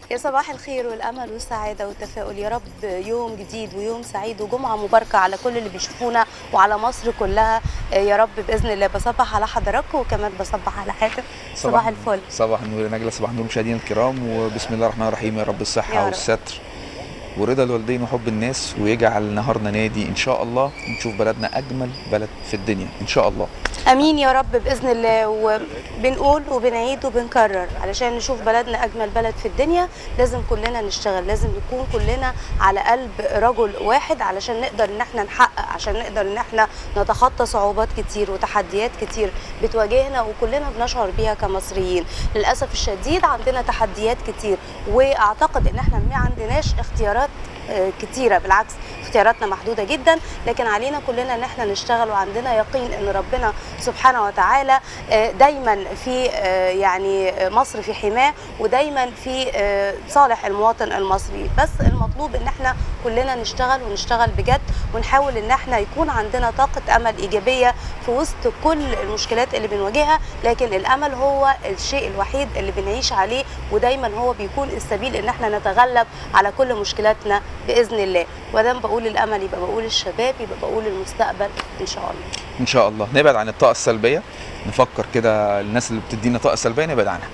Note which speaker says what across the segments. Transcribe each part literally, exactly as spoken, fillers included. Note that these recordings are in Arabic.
Speaker 1: يا صباح الخير والأمل والسعادة والتفاؤل، يا رب يوم جديد ويوم سعيد وجمعة مباركة على كل اللي بيشوفونا وعلى مصر كلها يا رب بإذن الله. بصبح على حضراتكم وكمان بصبح على حاتم. صباح الفل.
Speaker 2: صباح النور يا نجلة، صباح النور مشاهدينا الكرام، وبسم الله الرحمن الرحيم. يا رب الصحة والستر ورضا الوالدين وحب الناس، ويجعل نهارنا نادي ان شاء الله، ونشوف بلدنا اجمل بلد في الدنيا ان شاء الله.
Speaker 1: امين يا رب باذن الله. وبنقول وبنعيد وبنكرر، علشان نشوف بلدنا اجمل بلد في الدنيا لازم كلنا نشتغل، لازم نكون كلنا على قلب رجل واحد علشان نقدر ان احنا نحقق، عشان نقدر ان احنا نتخطى صعوبات كتير وتحديات كتير بتواجهنا وكلنا بنشعر بيها كمصريين. للاسف الشديد عندنا تحديات كتير، واعتقد ان احنا ما عندناش اختيارات كتيرة، بالعكس اختياراتنا محدودة جدا، لكن علينا كلنا ان احنا نشتغل، وعندنا يقين ان ربنا سبحانه وتعالى دايما في يعني مصر في حماه، ودايما في صالح المواطن المصري. بس المطلوب ان احنا كلنا نشتغل ونشتغل بجد، ونحاول ان احنا يكون عندنا طاقة امل ايجابية في وسط كل المشكلات اللي بنواجهها، لكن الامل هو الشيء الوحيد اللي بنعيش عليه، ودايما هو بيكون السبيل ان احنا نتغلب على كل مشكلاتنا باذن الله. ودام بقول الامل يبقى بقول الشباب، يبقى بقول المستقبل ان شاء الله.
Speaker 2: ان شاء الله نبعد عن الطاقه السلبيه، نفكر كده الناس اللي بتدينا طاقه سلبيه نبعد عنها،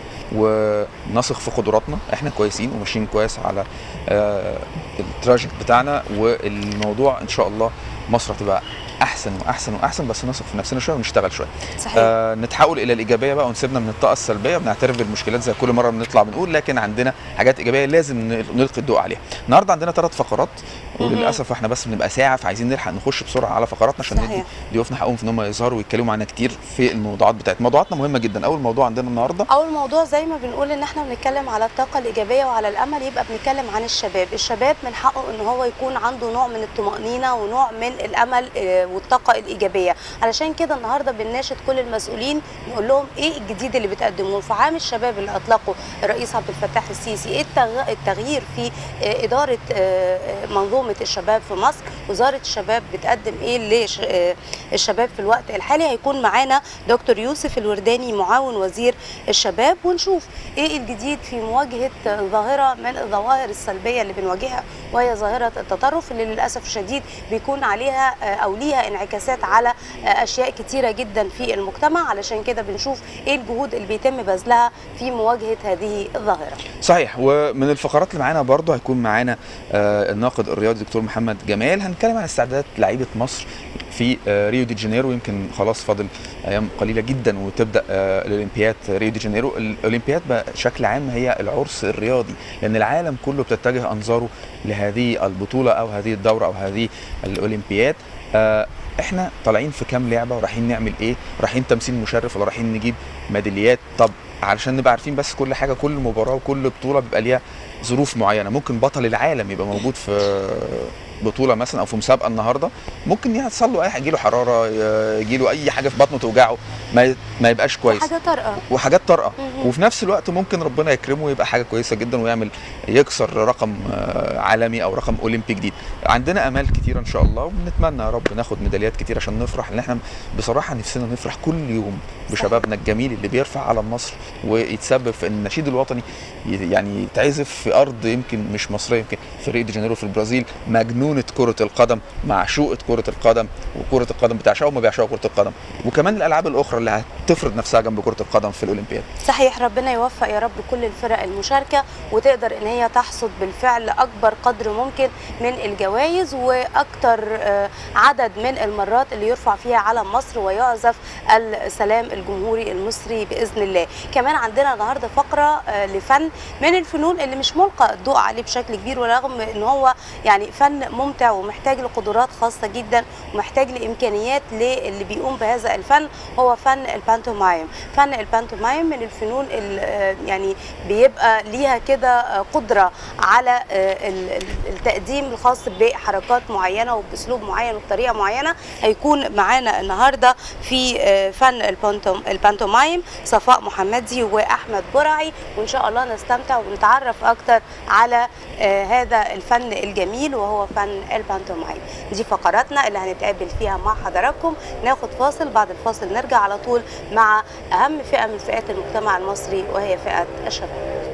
Speaker 2: ونثق في قدراتنا. احنا كويسين وماشيين كويس على التراجكت بتاعنا، والموضوع ان شاء الله مصر هتبقى احسن واحسن واحسن، بس نثق في نفسنا شويه ونشتغل شويه.
Speaker 1: صحيح.
Speaker 2: آه نتحول الى الايجابيه بقى، ونسيبنا من الطاقه السلبيه. بنعترف بالمشكلات زي كل مره بنطلع بنقول، لكن عندنا حاجات ايجابيه لازم نلقي الضوء عليها. النهارده عندنا ثلاث فقرات، وللاسف احنا بس بنبقى ساعه، فعايزين نلحق نخش بسرعه على فقراتنا عشان ندي ضيوفنا حقهم في ان هم يظهروا ويتكلموا معانا كتير في الموضوعات بتاعتنا. موضوعاتنا مهمه جدا. اول موضوع عندنا النهارده،
Speaker 1: اول موضوع زي ما بنقول ان احنا بنتكلم على الطاقه الايجابيه وعلى الامل، يبقى بنتكلم عن الشباب. الشباب من حقه ان هو يكون عنده نوع من الطمانينه ونوع من الامل والطاقه الايجابيه. علشان كده النهارده بنناشد كل المسؤولين نقول لهم ايه الجديد اللي بتقدموه في عام الشباب اللي اطلقه الرئيس عبد الفتاح السيسي. ايه التغيير في اداره منظومه الشباب في مصر؟ وزاره الشباب بتقدم ايه للشباب في الوقت الحالي؟ هيكون معانا دكتور يوسف الورداني معاون وزير الشباب، ونشوف ايه الجديد في مواجهه ظاهره من الظواهر السلبيه اللي بنواجهها، وهي ظاهره التطرف اللي للاسف الشديد بيكون عليها او ليها انعكاسات على اشياء كتيره جدا في المجتمع. علشان كده بنشوف ايه الجهود اللي بيتم بذلها في مواجهه هذه الظاهره.
Speaker 2: صحيح. ومن الفقرات اللي معانا برضه هيكون معانا الناقد الرياضي دكتور محمد جمال. هنتكلم عن استعدادات لعيبه مصر في ريو دي جانيرو. يمكن خلاص فاضل ايام قليله جدا وتبدا الاولمبياد ريو دي جانيرو. الاولمبياد بشكل عام هي العرس الرياضي، لان العالم كله بتتجه انظاره لهذه البطوله او هذه الدوره او هذه الاولمبياد. احنا طالعين في كام لعبه ورايحين نعمل ايه؟ رايحين تمثيل مشرف ولا رايحين نجيب ميداليات؟ طب علشان نبقى عارفين بس كل حاجه، كل مباراه وكل بطوله بيبقى ليها ظروف معينه. ممكن بطل العالم يبقى موجود في بطوله مثلا او في مسابقه النهارده، ممكن يحصل له اي حاجه، يجي له حراره، يجي له اي حاجه في بطنه توجعه، ما ما يبقاش كويس،
Speaker 1: حاجه طارئه
Speaker 2: وحاجات طارئه. وفي نفس الوقت ممكن ربنا يكرمه ويبقى حاجه كويسه جدا ويعمل يكسر رقم عالمي او رقم اولمبي جديد. عندنا امال كتيره ان شاء الله، وبنتمنى يا رب ناخد ميداليات كتير عشان نفرح، لان احنا بصراحه نفسنا نفرح كل يوم بشبابنا الجميل اللي بيرفع علم مصر ويتسبب في ان النشيد الوطني يعني يتعزف في ارض يمكن مش مصريه، يمكن في ريو دي جانيرو في البرازيل. مجنونه كره القدم، معشوقه كره القدم، وكره القدم بتعشقها وما بيعشقوا كره القدم، وكمان الالعاب الاخرى اللي هتفرض نفسها جنب كره القدم في الاولمبياد.
Speaker 1: صحيح. ربنا يوفق يا رب كل الفرق المشاركه، وتقدر ان هي تحصد بالفعل اكبر قدر ممكن من الجوائز، واكثر عدد من المرات اللي يرفع فيها علم مصر ويعزف السلام الجمهوري المصري باذن الله. كمان عندنا النهارده فقره لفن من الفنون اللي مش ملقى الضوء عليه بشكل كبير، ورغم ان هو يعني فن ممتع ومحتاج لقدرات خاصه جدا ومحتاج لامكانيات للي بيقوم بهذا الفن، هو فن البانتومايم. فن البانتومايم من الفنون اللي يعني بيبقى ليها كده قدره على التقديم الخاص بحركات معينه وباسلوب معين وبطريقه معينه. هيكون معانا النهارده في فن البانتومايم صفاء محمدي واحمد برعي، وان شاء الله نستمتع ونتعرف اكتر على هذا الفن الجميل وهو فن البانتومايم. دي فقراتنا اللي هنتقابل فيها مع حضراتكم. ناخد فاصل، بعد الفاصل نرجع على طول مع اهم فئه من فئات المجتمع المصري وهي فئه الشباب.